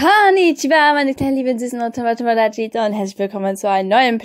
Konnichiwa, meine kleinen lieben süßen Otomatomodachis und herzlich willkommen zu einem neuen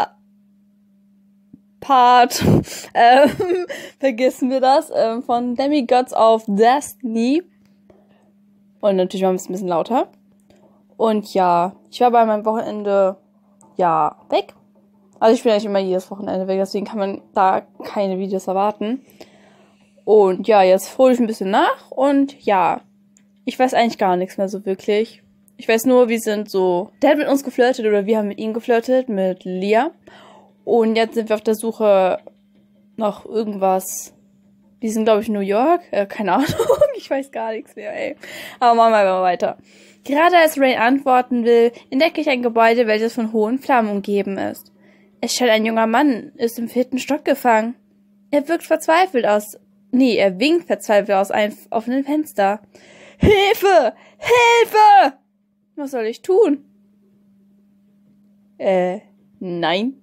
Part. Vergessen wir das, von Demigods of Destiny. Und natürlich war es ein bisschen lauter. Und ja, ich war bei meinem Wochenende, weg. Also ich bin eigentlich immer jedes Wochenende weg, deswegen kann man da keine Videos erwarten. Und ja, jetzt hole ich ein bisschen nach und ja, ich weiß eigentlich gar nichts mehr so wirklich. Ich weiß nur, der hat mit uns geflirtet oder wir haben mit ihm geflirtet, mit Lia. Und jetzt sind wir auf der Suche nach irgendwas. Die sind, glaube ich, in New York. Keine Ahnung, ich weiß gar nichts mehr, ey. Aber machen wir mal weiter. Gerade als Rain antworten will, entdecke ich ein Gebäude, welches von hohen Flammen umgeben ist. Es scheint ein junger Mann ist im 4. Stock gefangen. Er winkt verzweifelt aus einem offenen Fenster. Hilfe! Hilfe! Was soll ich tun? Nein.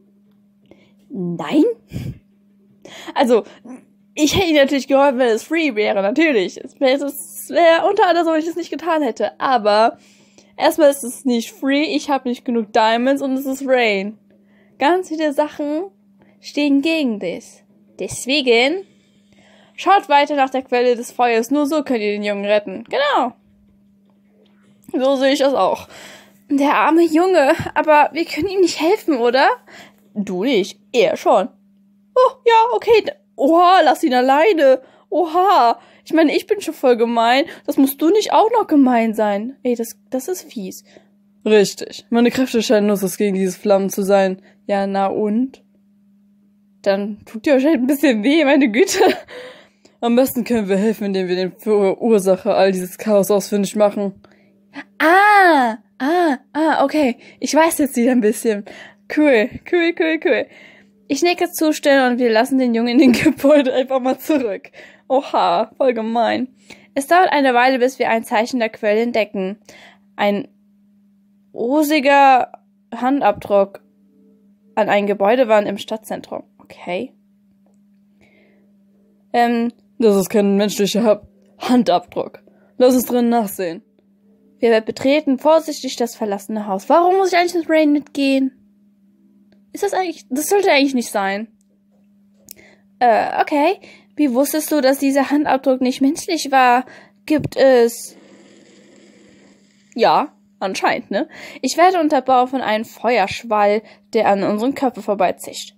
Nein? Also, ich hätte ihm natürlich geholfen, wenn es free wäre, natürlich. Es wäre unter anderem, wenn ich es nicht getan hätte. Aber, erstmal ist es nicht free, ich habe nicht genug Diamonds und es ist Rain. Ganz viele Sachen stehen gegen dich. Deswegen, schaut weiter nach der Quelle des Feuers, nur so könnt ihr den Jungen retten. Genau. So sehe ich das auch. Der arme Junge, aber wir können ihm nicht helfen, oder? Du nicht, er schon. Oh, ja, okay. Oha, lass ihn alleine. Oha. Ich meine, ich bin schon voll gemein. Das musst du nicht auch noch gemein sein. Ey, das ist fies. Richtig. Meine Kräfte scheinen nutzlos gegen dieses Flammen zu sein. Ja, na und? Dann tut dir wahrscheinlich ein bisschen weh, meine Güte. Am besten können wir helfen, indem wir den Verursacher all dieses Chaos ausfindig machen. Okay. Ich weiß jetzt wieder ein bisschen. Cool. Ich nicke zustimmen und wir lassen den Jungen in den Gebäude einfach mal zurück. Oha, voll gemein. Es dauert eine Weile, bis wir ein Zeichen der Quelle entdecken. Ein rosiger Handabdruck an ein Gebäudewand im Stadtzentrum. Okay. Das ist kein menschlicher Handabdruck. Lass uns drin nachsehen. Wir betreten vorsichtig das verlassene Haus. Warum muss ich eigentlich mit Rain mitgehen? Das sollte eigentlich nicht sein. Okay. Wie wusstest du, dass dieser Handabdruck nicht menschlich war? Gibt es... Ja, anscheinend, ne? Ich werde unterbrochen von einem Feuerschwall, der an unseren Köpfen vorbeizischt.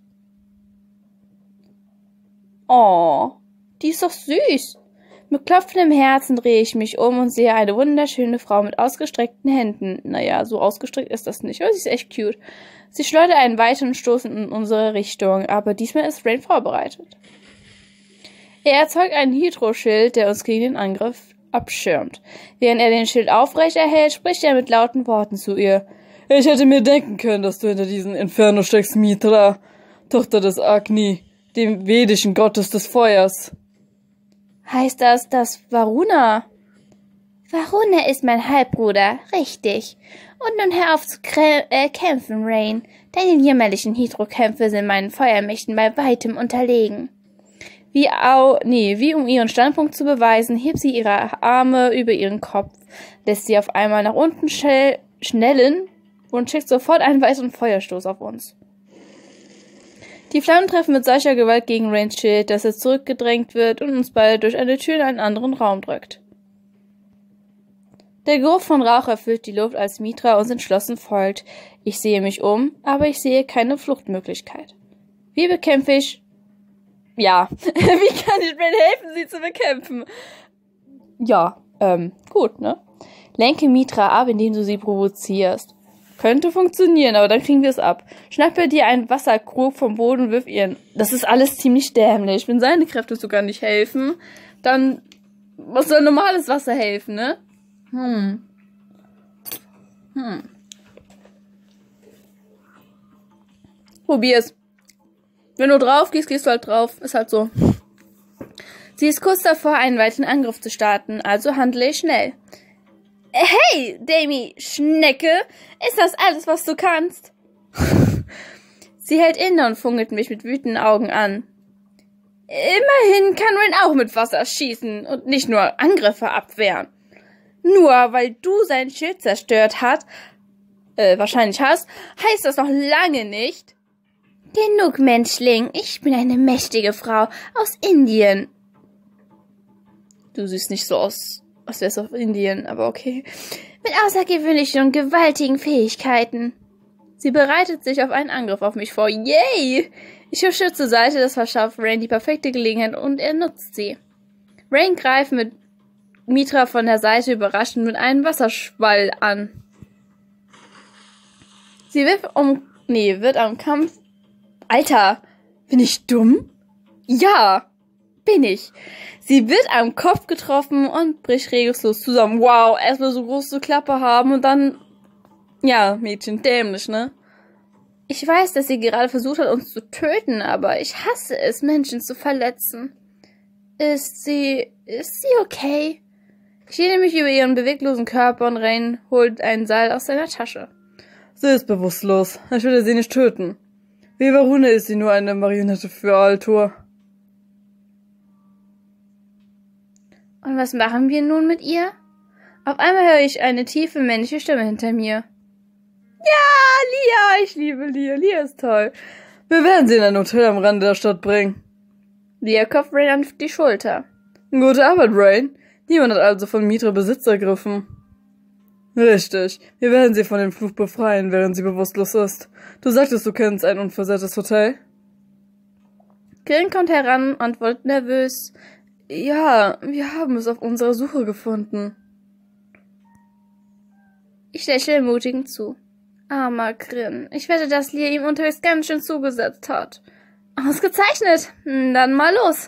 Oh, die ist doch süß. Mit klopfendem Herzen drehe ich mich um und sehe eine wunderschöne Frau mit ausgestreckten Händen. Naja, so ausgestreckt ist das nicht, aber sie ist echt cute. Sie schleudert einen weiteren Stoß in unsere Richtung, aber diesmal ist Rain vorbereitet. Er erzeugt einen Hydroschild, der uns gegen den Angriff abschirmt. Während er den Schild aufrecht erhält, spricht er mit lauten Worten zu ihr. Ich hätte mir denken können, dass du hinter diesem Inferno steckst, Mitra, Tochter des Agni, dem vedischen Gottes des Feuers. Heißt das Varuna? Varuna ist mein Halbbruder, richtig. Und nun hör auf zu kämpfen, Rain. Deine jämmerlichen Hydrokämpfe sind meinen Feuermächten bei weitem unterlegen. Wie um ihren Standpunkt zu beweisen, hebt sie ihre Arme über ihren Kopf, lässt sie auf einmal nach unten schnellen und schickt sofort einen weiteren Feuerstoß auf uns. Die Flammen treffen mit solcher Gewalt gegen Rains Schild, dass er zurückgedrängt wird und uns beide durch eine Tür in einen anderen Raum drückt. Der Geruch von Rauch erfüllt die Luft, als Mitra uns entschlossen folgt. Ich sehe mich um, aber ich sehe keine Fluchtmöglichkeit. Wie bekämpfe ich... Ja, wie kann ich Rain helfen, sie zu bekämpfen? Ja, gut, ne? Lenke Mitra ab, indem du sie provozierst. Könnte funktionieren, aber dann kriegen wir es ab. Schnappe dir einen Wasserkrug vom Boden und wirf ihren. Das ist alles ziemlich dämlich. Wenn seine Kräfte sogar nicht helfen, dann... Was soll normales Wasser helfen, ne? Probier's. Wenn du drauf gehst, gehst du halt drauf. Ist halt so. Sie ist kurz davor, einen weiteren Angriff zu starten, also handle ich schnell. Hey, Demi, Schnecke, ist das alles, was du kannst? Sie hält inne und funkelt mich mit wütenden Augen an. Immerhin kann Rain auch mit Wasser schießen und nicht nur Angriffe abwehren. Nur weil du sein Schild zerstört wahrscheinlich hast, heißt das noch lange nicht. Genug, Menschling. Ich bin eine mächtige Frau aus Indien. Du siehst nicht so aus, als wärst du aus Indien, aber okay. Mit außergewöhnlichen und gewaltigen Fähigkeiten. Sie bereitet sich auf einen Angriff auf mich vor. Yay! Ich hüpfe zur Seite, das verschafft Rain die perfekte Gelegenheit und er nutzt sie. Rain greift mit Mitra von der Seite überraschend mit einem Wasserschwall an. Sie wird am Kampf... Alter, bin ich dumm? Ja, bin ich. Sie wird am Kopf getroffen und bricht regungslos zusammen. Wow, erstmal so große Klappe haben und dann... Ja, Mädchen, dämlich, ne? Ich weiß, dass sie gerade versucht hat, uns zu töten, aber ich hasse es, Menschen zu verletzen. Ist sie okay? Ich lehne mich über ihren beweglosen Körper und Rain holt ein Seil aus seiner Tasche. Sie ist bewusstlos. Ich will sie nicht töten. Wie Varuna ist sie nur eine Marionette für Altor. Und was machen wir nun mit ihr? Auf einmal höre ich eine tiefe männliche Stimme hinter mir. Ja, Lia, ich liebe Lia. Lia ist toll. Wir werden sie in ein Hotel am Rande der Stadt bringen. Lia klopft Rain an die Schulter. Gute Arbeit, Rain. Niemand hat also von Mitra Besitz ergriffen. Richtig. Wir werden sie von dem Fluch befreien, während sie bewusstlos ist. Du sagtest, du kennst ein unversehrtes Hotel? Grin kommt heran, antwortet nervös. Ja, wir haben es auf unserer Suche gefunden. Ich lächle ermutigend zu. Armer Grin. Ich wette, dass Lia ihm unterwegs ganz schön zugesetzt hat. Ausgezeichnet. Dann mal los.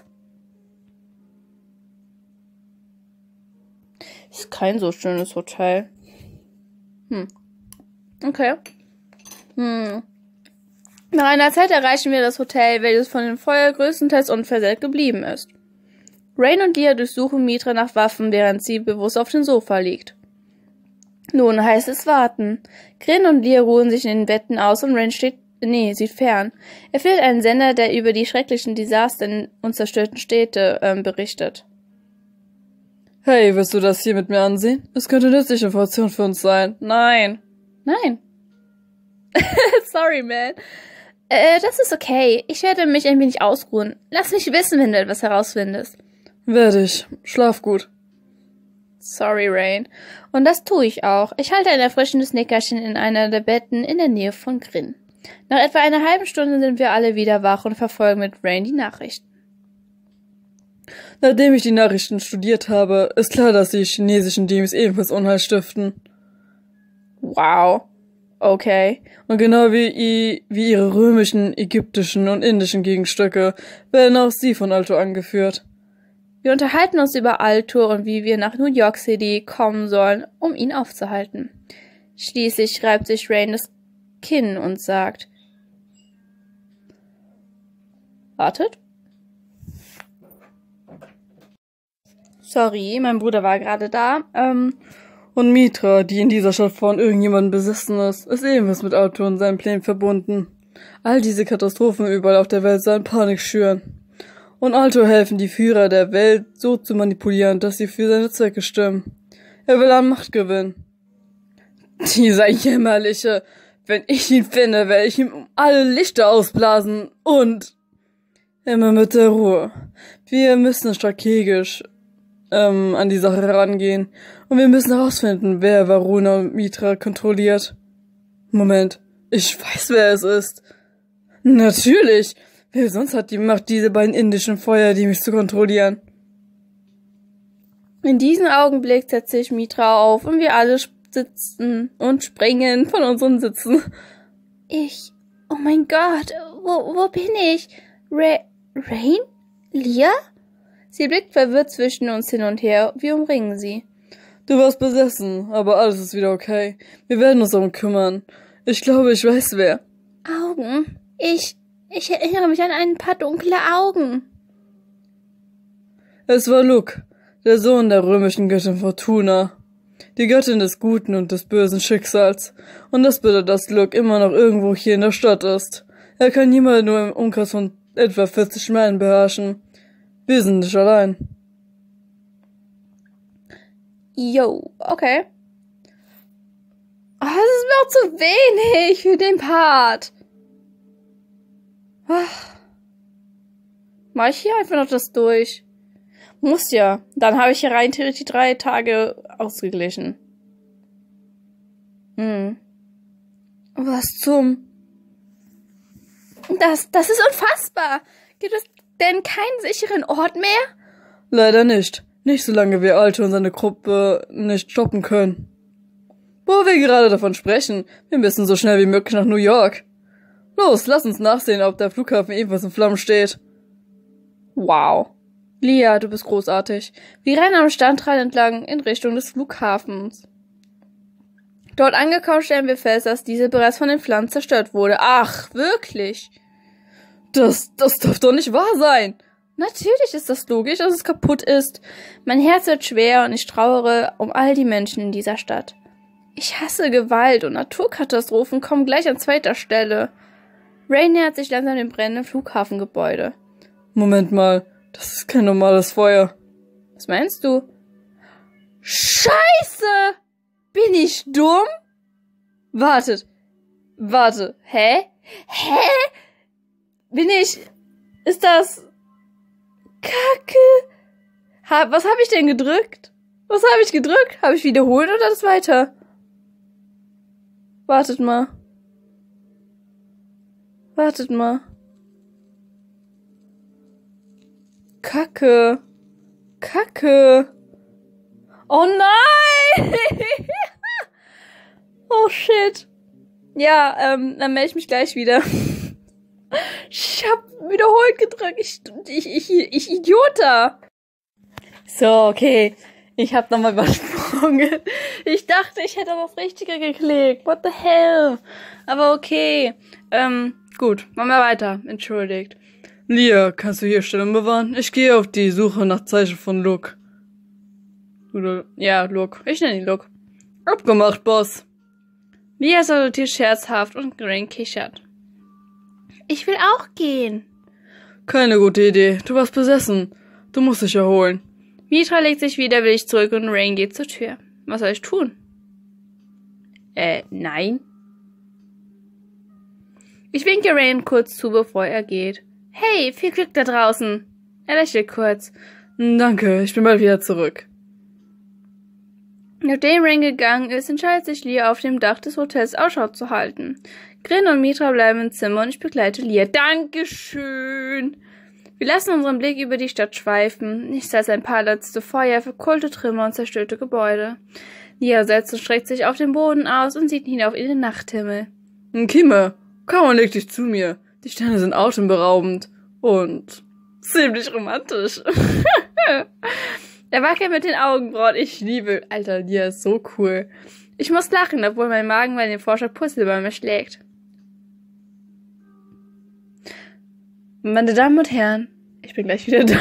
Ist kein so schönes Hotel. Okay. Nach einer Zeit erreichen wir das Hotel, welches von dem Feuer größtenteils unversehrt geblieben ist. Rain und Lia durchsuchen Mitra nach Waffen, während sie bewusst auf dem Sofa liegt. Nun heißt es warten. Grin und Lia ruhen sich in den Betten aus und Rain sieht fern. Er findet einen Sender, der über die schrecklichen Desaster in und zerstörten Städte berichtet. Hey, willst du das hier mit mir ansehen? Es könnte nützliche Information für uns sein. Nein. Sorry, man. Das ist okay. Ich werde mich ein wenig ausruhen. Lass mich wissen, wenn du etwas herausfindest. Werde ich. Schlaf gut. Sorry, Rain. Und das tue ich auch. Ich halte ein erfrischendes Nickerchen in einer der Betten in der Nähe von Grin. Nach etwa einer halben Stunde sind wir alle wieder wach und verfolgen mit Rain die Nachrichten. Nachdem ich die Nachrichten studiert habe, ist klar, dass die chinesischen Teams ebenfalls Unheil stiften. Wow. Okay. Und genau wie ihre römischen, ägyptischen und indischen Gegenstücke werden auch sie von Altor angeführt. Wir unterhalten uns über Altor und wie wir nach New York City kommen sollen, um ihn aufzuhalten. Schließlich reibt sich Rain das Kinn und sagt: Wartet. Sorry, mein Bruder war gerade da. Und Mitra, die in dieser Stadt von irgendjemandem besessen ist ebenfalls mit Altor und seinen Plänen verbunden. All diese Katastrophen überall auf der Welt sollen Panik schüren. Und Altor helfen, die Führer der Welt so zu manipulieren, dass sie für seine Zwecke stimmen. Er will an Macht gewinnen. Dieser jämmerliche, wenn ich ihn finde, werde ich ihm alle Lichter ausblasen und... Immer mit der Ruhe. Wir müssen strategisch an die Sache herangehen. Und wir müssen herausfinden, wer Varuna und Mitra kontrolliert. Moment, ich weiß, wer es ist. Natürlich! Wer sonst hat die Macht, diese beiden indischen Feuer, die mich zu kontrollieren? In diesem Augenblick setze ich Mitra auf und wir alle sitzen und springen von unseren Sitzen. Oh mein Gott, wo bin ich? Rain? Lia? Sie blickt verwirrt zwischen uns hin und her. Wir umringen sie. Du warst besessen, aber alles ist wieder okay. Wir werden uns darum kümmern. Ich glaube, ich weiß wer. Augen? Ich erinnere mich an ein paar dunkle Augen. Es war Luke, der Sohn der römischen Göttin Fortuna. Die Göttin des guten und des bösen Schicksals. Und das bedeutet, dass Luke immer noch irgendwo hier in der Stadt ist. Er kann niemanden nur im Umkreis von etwa 40 Meilen beherrschen. Wir sind nicht allein. Yo, okay. Oh, das ist mir auch zu wenig für den Part. Ach. Mach ich hier einfach noch das durch? Muss ja. Dann habe ich hier rein theoretisch die 3 Tage ausgeglichen. Was zum... Das ist unfassbar. Gibt es denn keinen sicheren Ort mehr? Leider nicht. Nicht solange wir Alte und seine Gruppe nicht stoppen können. Wo wir gerade davon sprechen, wir müssen so schnell wie möglich nach New York. Los, lass uns nachsehen, ob der Flughafen ebenfalls in Flammen steht. Wow. Lia, du bist großartig. Wir rennen am Standrand entlang in Richtung des Flughafens. Dort angekommen stellen wir fest, dass diese bereits von den Flammen zerstört wurde. Ach, wirklich? Das darf doch nicht wahr sein. Natürlich ist das logisch, dass es kaputt ist. Mein Herz wird schwer und ich trauere um all die Menschen in dieser Stadt. Ich hasse Gewalt und Naturkatastrophen kommen gleich an zweiter Stelle. Rain nähert sich langsam dem brennenden Flughafengebäude. Moment mal, das ist kein normales Feuer. Was meinst du? Scheiße! Bin ich dumm? Warte. Hä? Ist das... Kacke? Was habe ich denn gedrückt? Habe ich wiederholt oder das weiter? Wartet mal. Kacke. Oh nein! Oh shit. Ja, dann melde ich mich gleich wieder. Ich hab wiederholt gedrückt. Ich Idiota. So, okay. Ich hab nochmal übersprungen. Ich dachte, ich hätte auf das Richtige geklickt. What the hell? Aber okay. Gut. Machen wir weiter. Entschuldigt. Lia, kannst du hier Stellung bewahren? Ich gehe auf die Suche nach Zeichen von Luke. Ja, Luke. Ich nenne ihn Luke. Abgemacht, Boss. Lia salutiert scherzhaft und Rain kichert. Ich will auch gehen. Keine gute Idee. Du warst besessen. Du musst dich erholen. Mitra legt sich widerwillig zurück und Rain geht zur Tür. Was soll ich tun? Nein. Ich winke Rain kurz zu, bevor er geht. Hey, viel Glück da draußen. Er lächelt kurz. Danke, ich bin bald wieder zurück. Nachdem Rain gegangen ist, entscheidet sich Lia auf dem Dach des Hotels Ausschau zu halten. Grin und Mitra bleiben im Zimmer und ich begleite Lia. Dankeschön! Wir lassen unseren Blick über die Stadt schweifen. Nichts als ein paar letzte Feuer, verkohlte Trümmer und zerstörte Gebäude. Lia setzt und streckt sich auf den Boden aus und sieht hinauf in den Nachthimmel. Kimme, komm und leg dich zu mir. Die Sterne sind atemberaubend und ziemlich romantisch. Er wackelt mit den Augenbrauen. Ich liebe... Alter, Lia ist so cool. Ich muss lachen, obwohl mein Magen bei dem Vorschlag Purzelbäume schlägt. Meine Damen und Herren, ich bin gleich wieder da.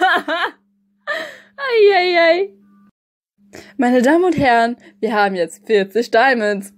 Eieiei. Meine Damen und Herren, wir haben jetzt 40 Diamonds.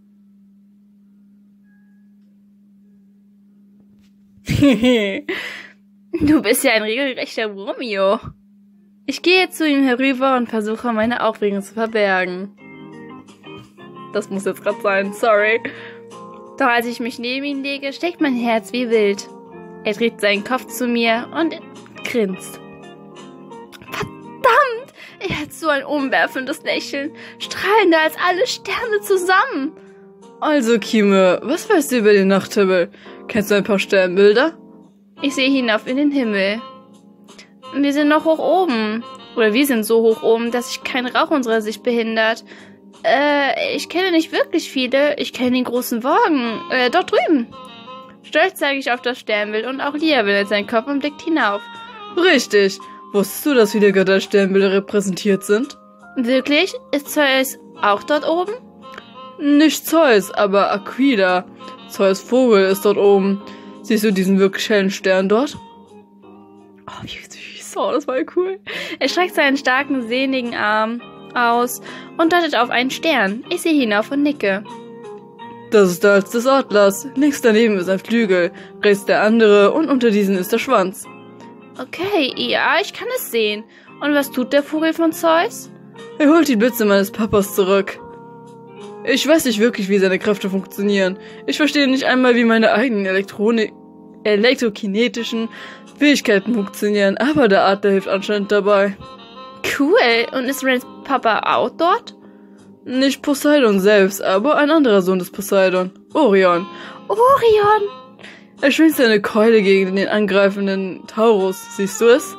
Du bist ja ein regelrechter Romeo. Ich gehe zu ihm herüber und versuche, meine Aufregung zu verbergen. Das muss jetzt gerade sein, sorry. Doch als ich mich neben ihn lege, steckt mein Herz wie wild. Er dreht seinen Kopf zu mir und grinst. Verdammt! Er hat so ein umwerfendes Lächeln, strahlender als alle Sterne zusammen. Also, Kime, was weißt du über den Nachthimmel? Kennst du ein paar Sternbilder? Ich sehe hinauf in den Himmel. Wir sind noch hoch oben. Oder wir sind so hoch oben, dass sich kein Rauch unserer Sicht behindert. Ich kenne nicht wirklich viele. Ich kenne den großen Wagen. Dort drüben. Stolz zeige ich auf das Sternbild und auch Lia wendet seinen Kopf und blickt hinauf. Richtig. Wusstest du, dass viele Göttersternbilder repräsentiert sind? Wirklich? Ist Zeus auch dort oben? Nicht Zeus, aber Aquila. Zeus Vogel ist dort oben. Siehst du diesen wirklich hellen Stern dort? Oh, wie süß. Oh, das war cool. Er streckt seinen starken, sehnigen Arm aus und deutet auf einen Stern. Ich sehe hinauf und nicke. Das ist der Hals des Adlers. Links daneben ist ein Flügel, rechts der andere und unter diesen ist der Schwanz. Okay, ja, ich kann es sehen. Und was tut der Vogel von Zeus? Er holt die Blitze meines Papas zurück. Ich weiß nicht wirklich, wie seine Kräfte funktionieren. Ich verstehe nicht einmal, wie meine eigenen elektrokinetischen Fähigkeiten funktionieren, aber der Adler hilft anscheinend dabei. Cool. Und ist Rains Papa auch dort? Nicht Poseidon selbst, aber ein anderer Sohn des Poseidon, Orion. Orion! Er schwingt seine Keule gegen den angreifenden Taurus, siehst du es?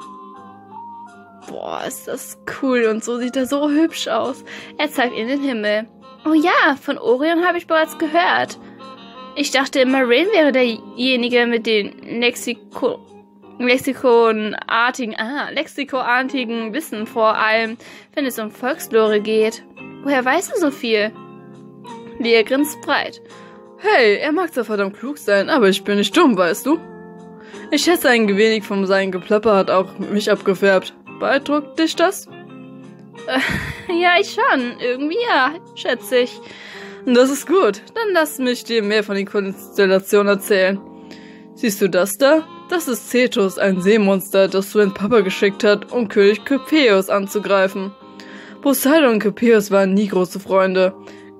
Boah, ist das cool und so sieht er so hübsch aus. Er zeigt in den Himmel. Oh ja, von Orion habe ich bereits gehört. Ich dachte immer, Rain wäre derjenige mit den lexikoartigen Wissen, vor allem, wenn es um Volkslore geht. Woher weißt du so viel? Lia grinst breit. Hey, er mag zwar verdammt klug sein, aber ich bin nicht dumm, weißt du? Ich schätze, ein wenig von seinem Geplapper hat auch mich abgefärbt. Beeindruckt dich das? Ja, ich schon. Irgendwie ja, schätze ich. Das ist gut. Dann lass mich dir mehr von den Konstellationen erzählen. Siehst du das da? Das ist Cetus, ein Seemonster, das Sven Papa geschickt hat, um König Kypeus anzugreifen. Poseidon und Kypeus waren nie große Freunde.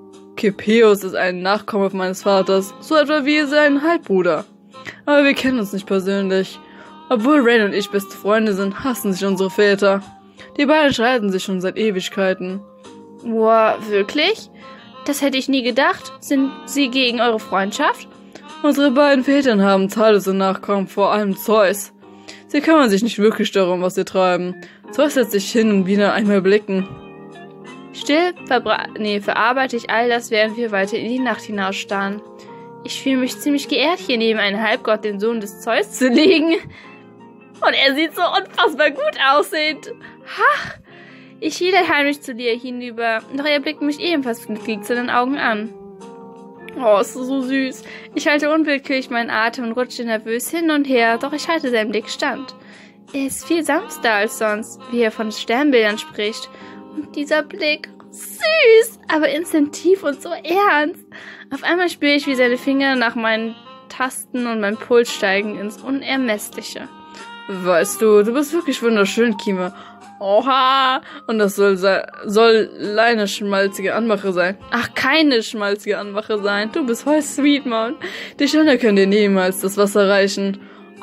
Kypeus ist ein Nachkomme meines Vaters, so etwa wie sein Halbbruder. Aber wir kennen uns nicht persönlich. Obwohl Rain und ich beste Freunde sind, hassen sich unsere Väter. Die beiden streiten sich schon seit Ewigkeiten. Wow, wirklich? Das hätte ich nie gedacht. Sind sie gegen eure Freundschaft? Unsere beiden Väter haben zahllose Nachkommen, vor allem Zeus. Sie kümmern sich nicht wirklich darum, was sie treiben. Zeus lässt sich hin und wieder einmal blicken. Still verarbeite ich all das, während wir weiter in die Nacht hinausstarren. Ich fühle mich ziemlich geehrt, hier neben einem Halbgott, den Sohn des Zeus, zu liegen. Und er sieht so unfassbar gut aussehend. Ha! Ich schiele heimlich zu dir hinüber, doch er blickt mich ebenfalls mit glitzernden Augen an. Oh, ist so süß. Ich halte unwillkürlich meinen Atem und rutsche nervös hin und her, doch ich halte seinen Blick stand. Er ist viel sanfter als sonst, wie er von Sternbildern spricht. Und dieser Blick, süß, aber instinktiv und so ernst. Auf einmal spüre ich, wie seine Finger nach meinen Tasten und mein Puls steigen ins Unermessliche. Weißt du, du bist wirklich wunderschön, Kime. Oha! Und das soll eine schmalzige Anmache sein. Ach, keine schmalzige Anmache sein. Du bist voll sweet, Mann. Die Ständer können dir niemals das Wasser reichen.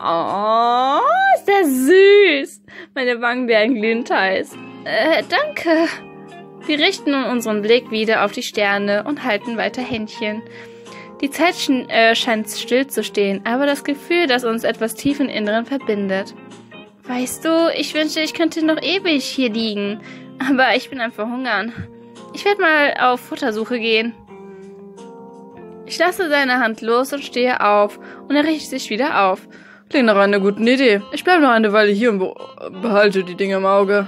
Oh, ist das süß. Meine Wangen werden glühend heiß. Danke. Wir richten nun unseren Blick wieder auf die Sterne und halten weiter Händchen. Die Zeit scheint still zu stehen, aber das Gefühl, das uns etwas tief im Inneren verbindet. Weißt du, ich wünschte, ich könnte noch ewig hier liegen. Aber ich bin am Verhungern. Ich werde mal auf Futtersuche gehen. Ich lasse seine Hand los und stehe auf. Und er richtet sich wieder auf. Klingt nach einer guten Idee. Ich bleibe noch eine Weile hier und behalte die Dinge im Auge.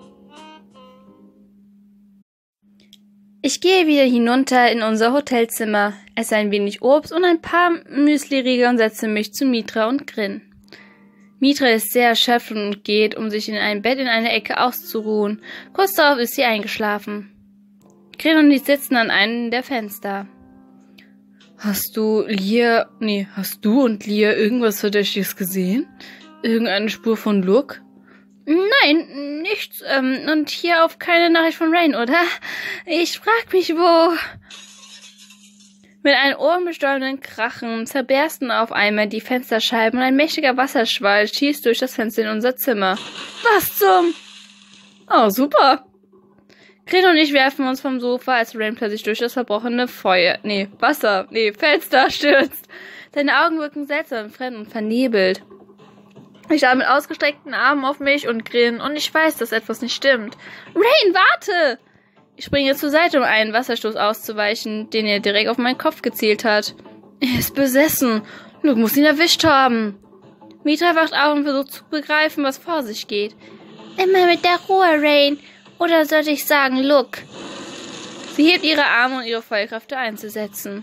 Ich gehe wieder hinunter in unser Hotelzimmer, esse ein wenig Obst und ein paar Müsli-Riegel und setze mich zu Mitra und Grin. Mitra ist sehr erschöpft und geht, um sich in ein Bett in einer Ecke auszuruhen. Kurz darauf ist sie eingeschlafen. Grin und ich sitzen an einem der Fenster. Hast du und Lia irgendwas Verdächtiges gesehen? Irgendeine Spur von Luke? Nein, nichts. Und hier auf keine Nachricht von Rain, oder? Ich frag mich, wo... Mit einem ohrenbestäubenden Krachen zerbersten auf einmal die Fensterscheiben und ein mächtiger Wasserschwall schießt durch das Fenster in unser Zimmer. Was zum... Oh, super. Grin und ich werfen uns vom Sofa, als Rain plötzlich durch das verbrochene Fenster stürzt. Seine Augen wirken seltsam, fremd und vernebelt. Ich schaue mit ausgestreckten Armen auf mich und grin und ich weiß, dass etwas nicht stimmt. Rain, warte! Ich springe zur Seite, um einen Wasserstoß auszuweichen, den er direkt auf meinen Kopf gezielt hat. Er ist besessen. Luke muss ihn erwischt haben. Mitra wacht auf und versucht zu begreifen, was vor sich geht. Immer mit der Ruhe, Rain. Oder sollte ich sagen, Luke? Sie hebt ihre Arme, um ihre Feuerkräfte einzusetzen.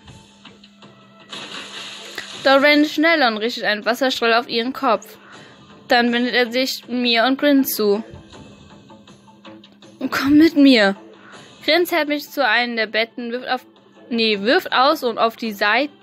Doch Rain ist schneller und richtet einen Wasserstrahl auf ihren Kopf. Dann wendet er sich mir und Grin zu. Komm mit mir. Grin zerrt mich zu einem der Betten, wirft aus auf die Seiten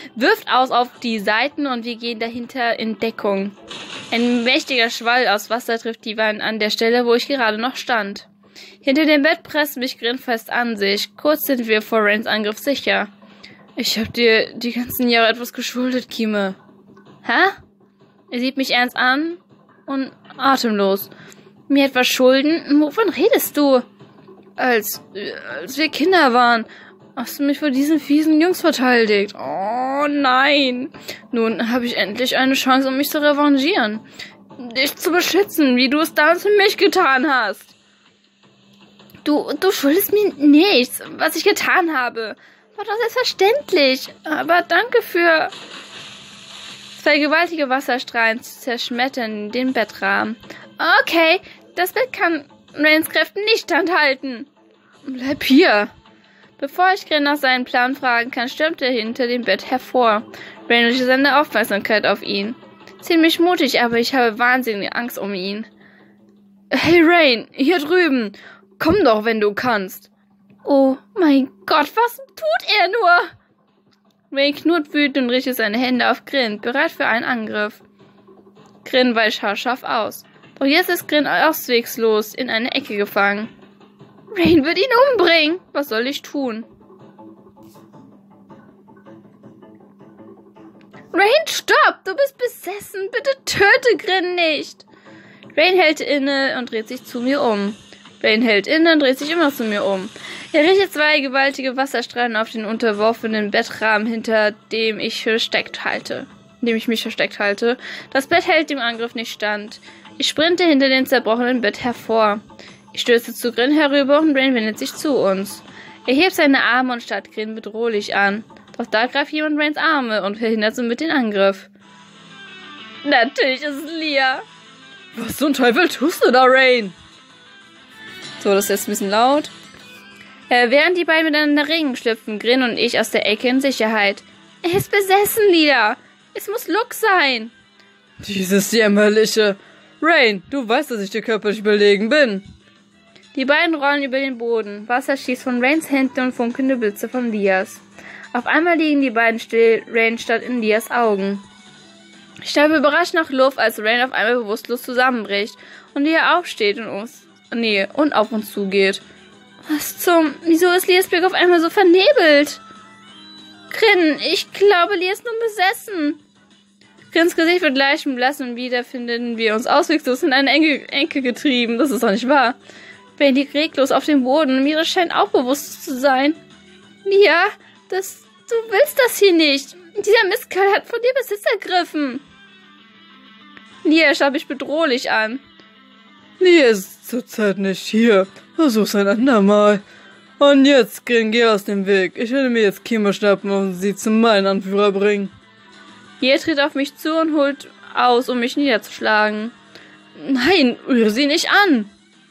und wir gehen dahinter in Deckung. Ein mächtiger Schwall aus Wasser trifft die Wand an der Stelle, wo ich gerade noch stand. Hinter dem Bett presst mich Grin fest an sich. Kurz sind wir vor Rains Angriff sicher. Ich hab dir die ganzen Jahre etwas geschuldet, Kime. Hä? Er sieht mich ernst an und atemlos. Mir etwas schulden? Wovon redest du? Als wir Kinder waren, hast du mich vor diesen fiesen Jungs verteidigt. Oh nein. Nun habe ich endlich eine Chance, um mich zu revanchieren. Dich zu beschützen, wie du es damals für mich getan hast. Du schuldest mir nichts, was ich getan habe. War doch selbstverständlich. Aber danke für... Zwei gewaltige Wasserstrahlen zerschmettern den Bettrahmen. Okay, das Bett kann Rains Kräften nicht standhalten. Bleib hier. Bevor ich Grin nach seinen Plan fragen kann, stürmt er hinter dem Bett hervor. Rain richtet seine Aufmerksamkeit auf ihn. Ziemlich mutig, aber ich habe wahnsinnige Angst um ihn. Hey Rain, hier drüben. Komm doch, wenn du kannst. Oh mein Gott, was tut er nur? Rain knurrt wütend und richtet seine Hände auf Grin, bereit für einen Angriff. Grin weicht haarscharf aus. Doch jetzt ist Grin auswegslos in eine Ecke gefangen. Rain wird ihn umbringen. Was soll ich tun? Rain, stopp! Du bist besessen. Bitte töte Grin nicht. Rain hält inne und dreht sich zu mir um. Rain hält inne und dreht sich immer zu mir um. Er richtet zwei gewaltige Wasserstrahlen auf den unterworfenen Bettrahmen, hinter dem ich mich versteckt halte. Das Bett hält dem Angriff nicht stand. Ich sprinte hinter dem zerbrochenen Bett hervor. Ich stürze zu Grin herüber und Rain wendet sich zu uns. Er hebt seine Arme und starrt Grin bedrohlich an. Doch da greift jemand Rains Arme und verhindert somit den Angriff. Natürlich ist es Lia. Was zum Teufel tust du da, Rain? So, das ist jetzt ein bisschen laut. Während die beiden miteinander ringen, schlüpfen Grin und ich aus der Ecke in Sicherheit. Er ist besessen, Lia. Es muss Luck sein. Dieses jämmerliche. Rain, du weißt, dass ich dir körperlich überlegen bin. Die beiden rollen über den Boden. Wasser schießt von Rains Händen und funkelnde Blitze von Lias. Auf einmal liegen die beiden still, Rain starrt in Lias Augen. Ich schnappe überrascht nach Luft, als Rain auf einmal bewusstlos zusammenbricht und Lia aufsteht und auf uns zugeht. Was zum... Wieso ist Lias Blick auf einmal so vernebelt? Grin, ich glaube, Lia ist nun besessen. Grins Gesicht wird leicht und blass und wieder finden wir uns ausweglos in eine Ecke getrieben. Das ist doch nicht wahr. Rain liegt reglos auf dem Boden und Mira scheint auch bewusst zu sein. Lia, du willst das hier nicht. Dieser Mistkerl hat von dir Besitz ergriffen. Lia schaut mich bedrohlich an. Lia ist zurzeit nicht hier. Versuch's ein andermal. Und jetzt, Grin, geh aus dem Weg. Ich werde mir jetzt Kime schnappen und sie zu meinem Anführer bringen. Lia tritt auf mich zu und holt aus, um mich niederzuschlagen. Nein, rühre sie nicht an.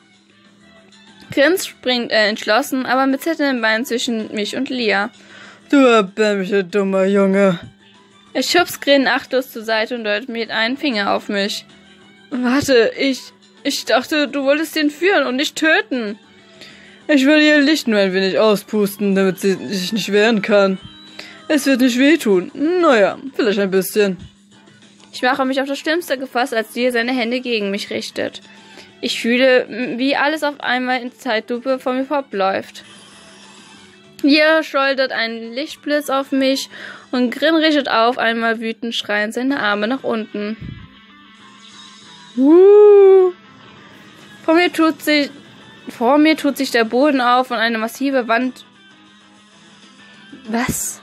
Grin springt entschlossen, aber mit zitternden Beinen zwischen mich und Lia. Du erbärmlicher, dummer Junge. Er schubst Grin achtlos zur Seite und deutet mit einem Finger auf mich. Warte, ich dachte, du wolltest ihn führen und nicht töten. Ich will ihr Licht nur ein wenig auspusten, damit sie sich nicht wehren kann. Es wird nicht wehtun. Naja, vielleicht ein bisschen. Ich mache mich auf das Schlimmste gefasst, als Lia seine Hände gegen mich richtet. Ich fühle, wie alles auf einmal in Zeitlupe vor mir fortläuft. Lia schleudert einen Lichtblitz auf mich und Grin richtet auf, einmal wütend schreiend seine Arme nach unten. Vor mir tut sich der Boden auf und eine massive Wand... Was?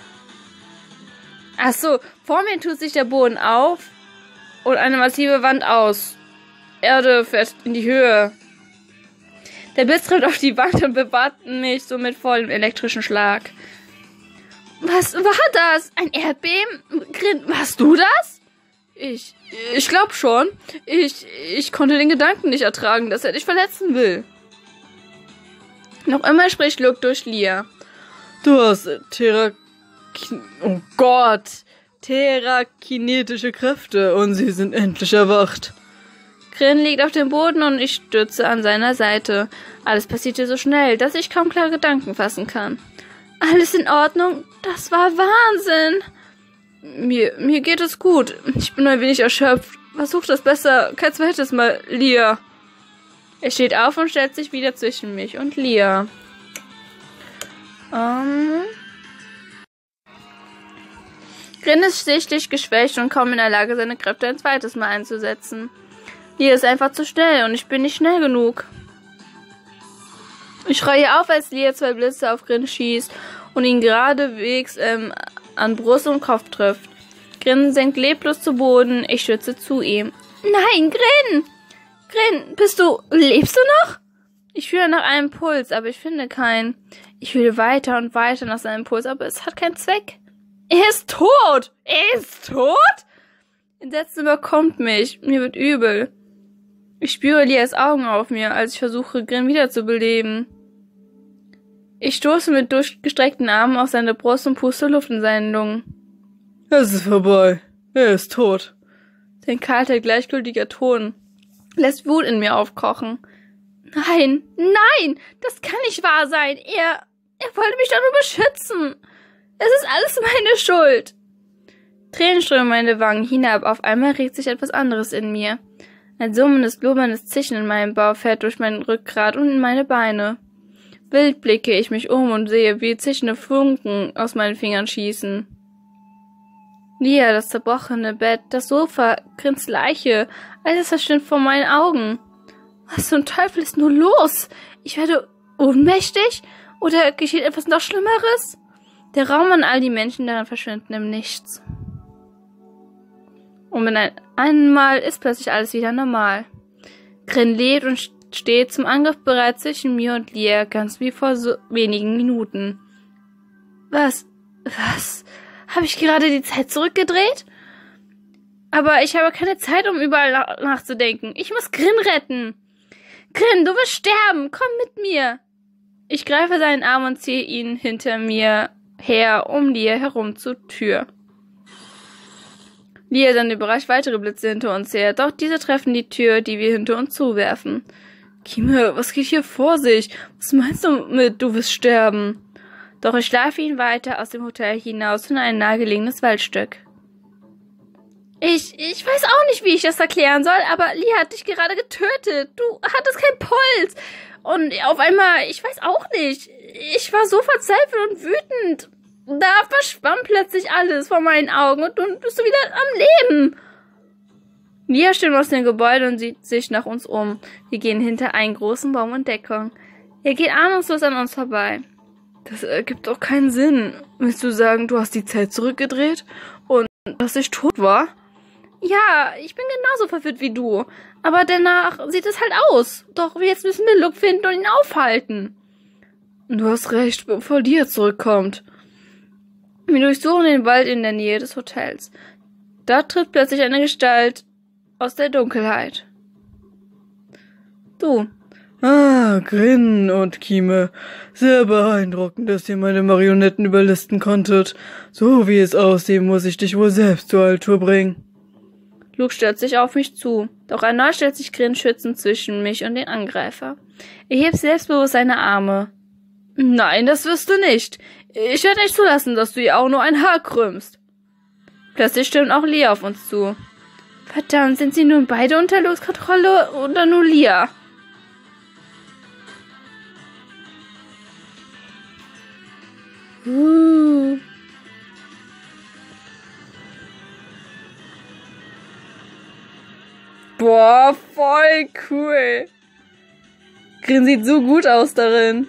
Achso, vor mir tut sich der Boden auf und eine massive Wand aus. Erde fährt in die Höhe. Der Blitz trifft auf die Wand und bewahrt mich somit vor dem elektrischen Schlag. Was war das? Ein Erdbeben? Grin, warst du das? Ich glaube schon. Ich konnte den Gedanken nicht ertragen, dass er dich verletzen will. Noch immer spricht Luke durch Lia. Du hast terakinetische Kräfte und sie sind endlich erwacht. Grin liegt auf dem Boden und ich stürze an seiner Seite. Alles passierte so schnell, dass ich kaum klare Gedanken fassen kann. Alles in Ordnung? Das war Wahnsinn. Mir geht es gut. Ich bin ein wenig erschöpft. Versuch das besser kein zweites Mal, Lia. Er steht auf und stellt sich wieder zwischen mich und Lia. Grin ist sichtlich geschwächt und kaum in der Lage, seine Kräfte ein zweites Mal einzusetzen. Lia ist einfach zu schnell und ich bin nicht schnell genug. Ich schreie auf, als Lia 2 Blitze auf Grin schießt und ihn geradewegs an Brust und Kopf trifft. Grin senkt leblos zu Boden, ich schütze zu ihm. Nein, Grin! Grin, lebst du noch? Ich fühle nach einem Puls, aber ich finde keinen. Ich fühle weiter und weiter nach seinem Puls, aber es hat keinen Zweck. Er ist tot! Er ist tot? Entsetzen überkommt mich. Mir wird übel. Ich spüre Lias Augen auf mir, als ich versuche, Grin wiederzubeleben. Ich stoße mit durchgestreckten Armen auf seine Brust und puste Luft in seinen Lungen. Es ist vorbei. Er ist tot. Sein kalter, gleichgültiger Ton lässt Wut in mir aufkochen. Nein, nein, das kann nicht wahr sein. Er wollte mich doch nur beschützen. Es ist alles meine Schuld. Tränen strömen meine Wangen hinab. Auf einmal regt sich etwas anderes in mir. Ein summendes, blubberndes Zischen in meinem Bauch fährt durch mein Rückgrat und in meine Beine. Wild blicke ich mich um und sehe, wie zischende Funken aus meinen Fingern schießen. Lia, das zerbrochene Bett, das Sofa, Grins Leiche, alles verschwindet vor meinen Augen. Was zum Teufel ist nur los? Ich werde ohnmächtig? Oder geschieht etwas noch Schlimmeres? Der Raum und all die Menschen darin verschwinden im Nichts. Und mit einmal ist plötzlich alles wieder normal. Grin lebt und steht zum Angriff bereit zwischen mir und Lia, ganz wie vor so wenigen Minuten. Was? Habe ich gerade die Zeit zurückgedreht? Aber ich habe keine Zeit, um überall nachzudenken. Ich muss Grin retten. Grin, du wirst sterben. Komm mit mir. Ich greife seinen Arm und ziehe ihn hinter mir her, um Lia herum zur Tür. Lia dann überrascht weitere Blitze hinter uns her, doch diese treffen die Tür, die wir hinter uns zuwerfen. Kime, was geht hier vor sich? Was meinst du mit, du wirst sterben? Doch ich schleife ihn weiter aus dem Hotel hinaus in ein nahegelegenes Waldstück. Ich weiß auch nicht, wie ich das erklären soll, aber Lia hat dich gerade getötet. Du hattest keinen Puls. Und auf einmal, ich weiß auch nicht. Ich war so verzweifelt und wütend. Da verschwamm plötzlich alles vor meinen Augen und nun bist du wieder am Leben. Lia stimmt aus dem Gebäude und sieht sich nach uns um. Wir gehen hinter einen großen Baum und Deckung. Er geht ahnungslos an uns vorbei. Das ergibt doch keinen Sinn. Willst du sagen, du hast die Zeit zurückgedreht und dass ich tot war? Ja, ich bin genauso verwirrt wie du. Aber danach sieht es halt aus. Doch jetzt müssen wir Luke finden und ihn aufhalten. Du hast recht, bevor Lia zurückkommt. Wir durchsuchen den Wald in der Nähe des Hotels. Da tritt plötzlich eine Gestalt aus der Dunkelheit. Du. Grin und Kime. Sehr beeindruckend, dass ihr meine Marionetten überlisten konntet. So wie es aussieht, muss ich dich wohl selbst zur Altur bringen. Luke stürzt sich auf mich zu. Doch erneut stellt sich Grin schützend zwischen mich und den Angreifer. Er hebt selbstbewusst seine Arme. Nein, das wirst du nicht. Ich werde nicht zulassen, dass du ihr auch nur ein Haar krümmst. Plötzlich stürmt auch Lia auf uns zu. Verdammt, sind sie nun beide unter Lukes Kontrolle oder nur Lia? Boah, voll cool. Grin sieht so gut aus darin.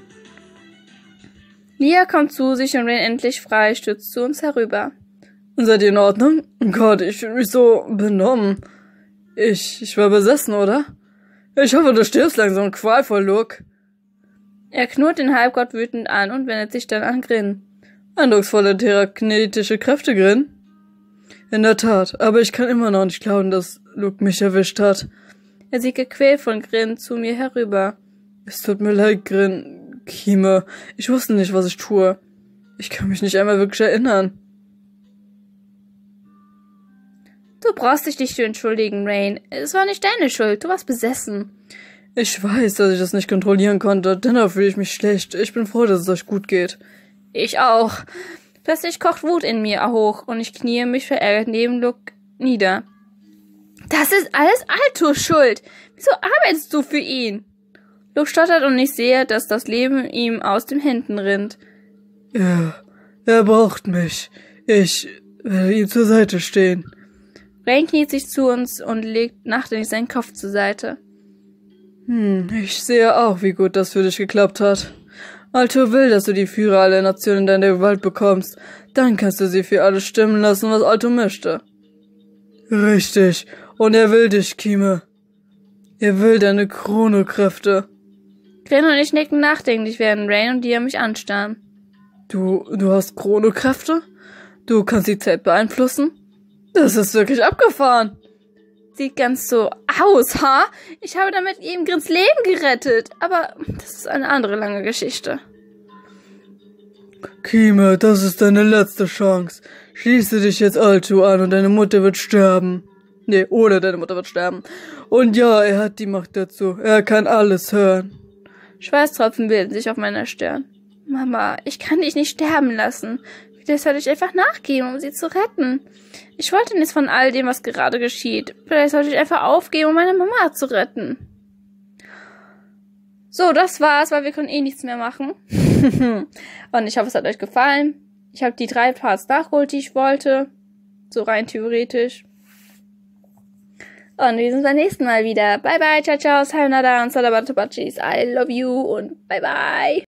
Lia kommt zu sich und rennt endlich frei, stürzt zu uns herüber. Seid ihr in Ordnung? Gott, ich fühle mich so benommen. Ich war besessen, oder? Ich hoffe, du stirbst langsam qualvoll, Luke. Er knurrt den Halbgott wütend an und wendet sich dann an Grin. Eindrucksvolle telekinetische Kräfte, Grin. In der Tat, aber ich kann immer noch nicht glauben, dass Luke mich erwischt hat. Er sieht gequält von Grin zu mir herüber. Es tut mir leid, Grin. Kime, ich wusste nicht, was ich tue. Ich kann mich nicht einmal wirklich erinnern. Du brauchst dich nicht zu entschuldigen, Rain. Es war nicht deine Schuld. Du warst besessen. Ich weiß, dass ich das nicht kontrollieren konnte. Dennoch fühle ich mich schlecht. Ich bin froh, dass es euch gut geht. Ich auch. Plötzlich kocht Wut in mir hoch und ich kniee mich verärgert neben Luke nieder. Das ist alles Alturs Schuld. Wieso arbeitest du für ihn? Luke stottert und ich sehe, dass das Leben ihm aus den Händen rinnt. Er braucht mich. Ich werde ihm zur Seite stehen. Rain kniet sich zu uns und legt nachdenklich seinen Kopf zur Seite. Ich sehe auch, wie gut das für dich geklappt hat. Alto will, dass du die Führer aller Nationen in deiner Gewalt bekommst. Dann kannst du sie für alles stimmen lassen, was Alto möchte. Richtig. Und er will dich, Kime. Er will deine Chronokräfte. Grin und ich nicken nachdenklich, während Rain und Dia mich anstarren. Du hast Chronokräfte? Du kannst die Zeit beeinflussen? Das ist wirklich abgefahren. Sieht ganz so aus, ha? Ich habe damit eben Grins Leben gerettet. Aber das ist eine andere lange Geschichte. Kime, das ist deine letzte Chance. Schließe dich jetzt Alto an und deine Mutter wird sterben. Nee, oder deine Mutter wird sterben. Und ja, er hat die Macht dazu. Er kann alles hören. Schweißtropfen bilden sich auf meiner Stirn. Mama, ich kann dich nicht sterben lassen. Vielleicht sollte ich einfach nachgeben, um sie zu retten. Ich wollte nichts von all dem, was gerade geschieht. Vielleicht sollte ich einfach aufgeben, um meine Mama zu retten. So, das war's, weil wir können eh nichts mehr machen. Und ich hoffe, es hat euch gefallen. Ich habe die 3 Parts nachgeholt, die ich wollte. So rein theoretisch. Und wir sehen uns beim nächsten Mal wieder. Bye bye, ciao, ciao, sayonara und salabatabacis. I love you und bye bye.